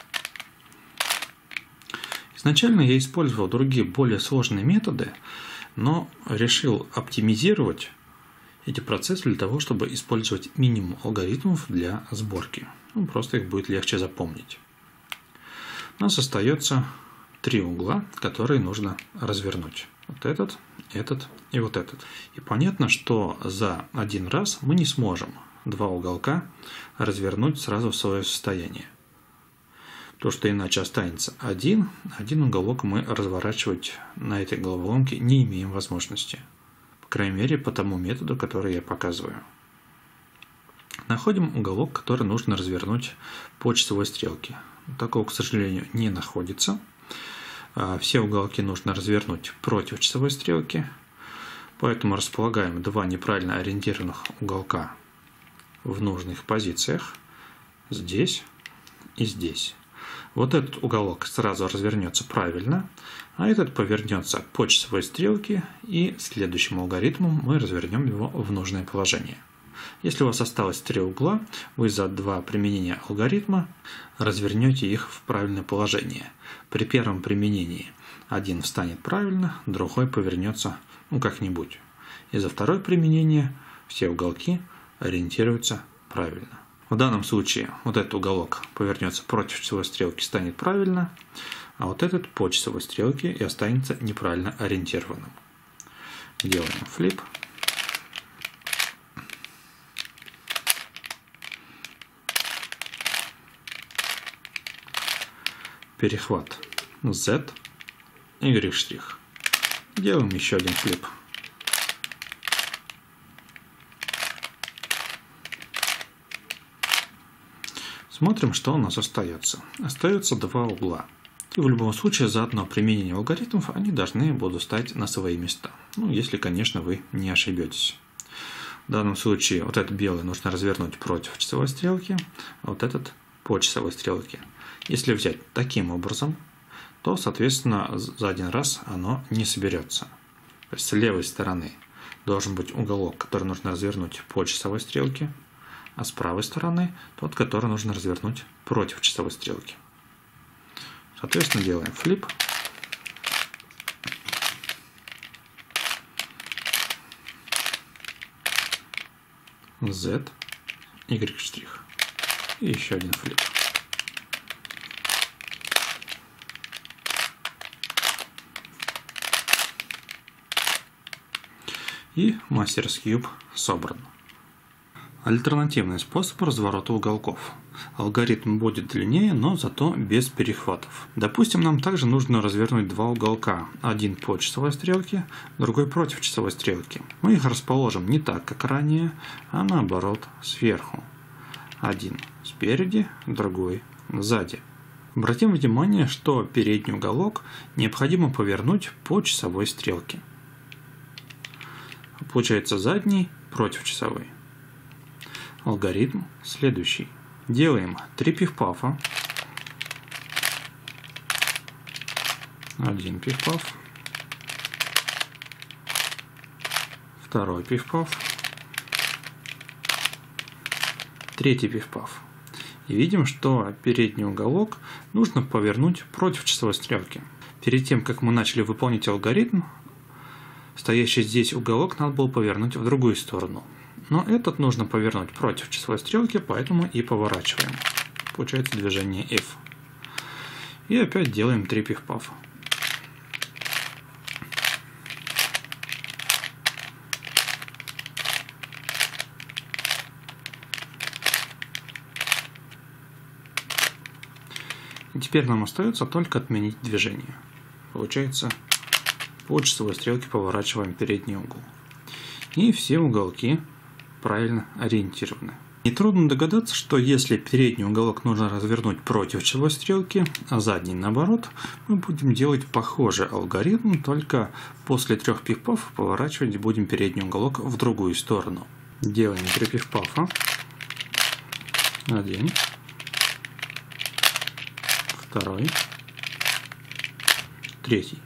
Изначально я использовал другие более сложные методы, но решил оптимизировать эти процессы для того, чтобы использовать минимум алгоритмов для сборки. Просто их будет легче запомнить. У нас остается 3 угла, которые нужно развернуть. Вот этот и вот этот. И понятно, что за один раз мы не сможем 2 уголка развернуть сразу в свое состояние. То, что иначе останется один уголок мы разворачивать на этой головоломке не имеем возможности. По крайней мере, по тому методу, который я показываю. Находим уголок, который нужно развернуть по часовой стрелке. Такого, к сожалению, не находится. Все уголки нужно развернуть против часовой стрелки. Поэтому располагаем 2 неправильно ориентированных уголка в нужных позициях. Здесь и здесь. Вот этот уголок сразу развернется правильно, а этот повернется по часовой стрелке, и следующим алгоритмом мы развернем его в нужное положение. Если у вас осталось 3 угла, вы за 2 применения алгоритма развернете их в правильное положение. При первом применении один встанет правильно, другой повернется как-нибудь. И за второе применение все уголки ориентируются правильно. В данном случае вот этот уголок повернется против часовой стрелки, станет правильно, а вот этот по часовой стрелке и останется неправильно ориентированным. Делаем флип. Перехват Z, Y штрих. Делаем еще один флип. Смотрим, что у нас остается. Остается 2 угла. И в любом случае за одно применение алгоритмов они должны будут стать на свои места. Если, конечно, вы не ошибетесь. В данном случае вот этот белый нужно развернуть против часовой стрелки, а вот этот по часовой стрелке. Если взять таким образом, то, соответственно, за один раз оно не соберется. То есть с левой стороны должен быть уголок, который нужно развернуть по часовой стрелке, а с правой стороны тот, который нужно развернуть против часовой стрелки. Соответственно, делаем флип. Z, Y штрих. И еще один флип. И Masters Cube собран. Альтернативный способ разворота уголков. Алгоритм будет длиннее, но зато без перехватов. Допустим, нам также нужно развернуть 2 уголка. Один по часовой стрелке, другой против часовой стрелки. Мы их расположим не так, как ранее, а наоборот, сверху. Один спереди, другой сзади. Обратим внимание, что передний уголок необходимо повернуть по часовой стрелке. Получается задний против часовой. Алгоритм следующий. Делаем 3 пиф-пафа. Один пиф-паф. Второй пиф-паф. Третий пиф-паф. И видим, что передний уголок нужно повернуть против часовой стрелки. Перед тем, как мы начали выполнять алгоритм, стоящий здесь уголок надо было повернуть в другую сторону. Но этот нужно повернуть против часовой стрелки, поэтому и поворачиваем. Получается движение F. И опять делаем 3 пиф-пафа. И теперь нам остается только отменить движение. Получается, по часовой стрелке поворачиваем передний угол. И все уголки правильно ориентированы. Нетрудно догадаться, что если передний уголок нужно развернуть против часовой стрелки, а задний наоборот, мы будем делать похожий алгоритм, только после 3 пиф-пафов поворачивать будем передний уголок в другую сторону. Делаем 3 пиф-пафа. Один. Второй. Третий.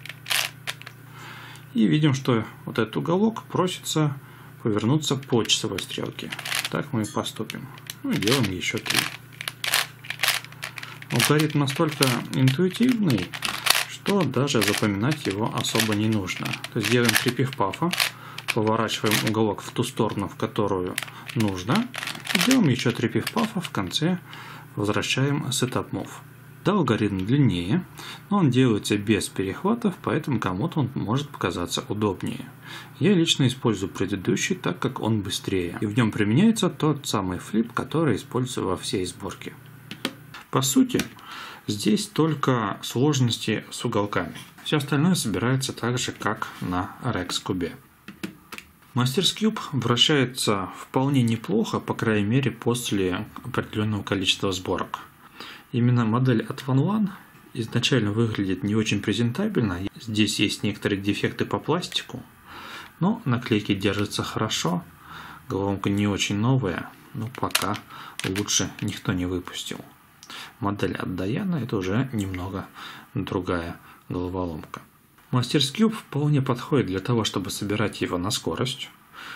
И видим, что вот этот уголок просится повернуться по часовой стрелке. Так мы и поступим. И делаем еще 3. Алгоритм настолько интуитивный, то даже запоминать его особо не нужно. То есть делаем 3 пиф-пафа, поворачиваем уголок в ту сторону, в которую нужно, и делаем еще 3 пиф-пафа, в конце возвращаем setup move. Да, алгоритм длиннее, но он делается без перехватов, поэтому кому-то он может показаться удобнее. Я лично использую предыдущий, так как он быстрее, и в нем применяется тот самый флип, который использую во всей сборке. По сути, здесь только сложности с уголками. Все остальное собирается так же, как на Rex кубе. Masters Cube вращается вполне неплохо, по крайней мере, после определенного количества сборок. Именно модель от OneOne изначально выглядит не очень презентабельно. Здесь есть некоторые дефекты по пластику, но наклейки держатся хорошо. Головоломка не очень новая, но пока лучше никто не выпустил. Модель от Diana это уже немного другая головоломка. Masters Cube вполне подходит для того, чтобы собирать его на скорость.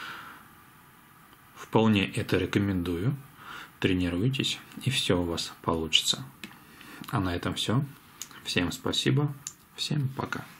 Вполне это рекомендую. Тренируйтесь, и все у вас получится. А на этом все. Всем спасибо. Всем пока.